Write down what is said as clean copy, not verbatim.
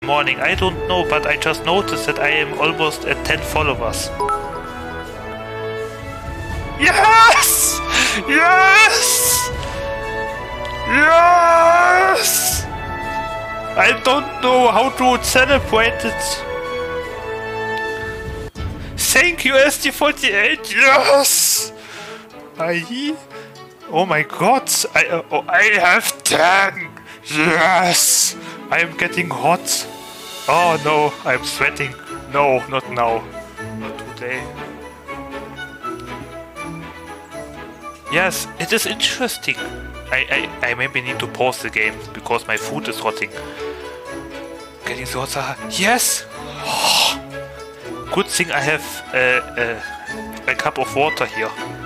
morning. I don't know, but I just noticed that I am almost at 10 followers. Yes! Yes! Yes! I don't know how to celebrate it. Thank you, SD48. Yes! Oh my god! I have 10. Yes! I am getting hot. Oh no, I'm sweating. No, not now. Not today. Yes, it is interesting. I maybe need to pause the game because my food is rotting. Getting so hot. Yes! Oh, good thing I have a cup of water here.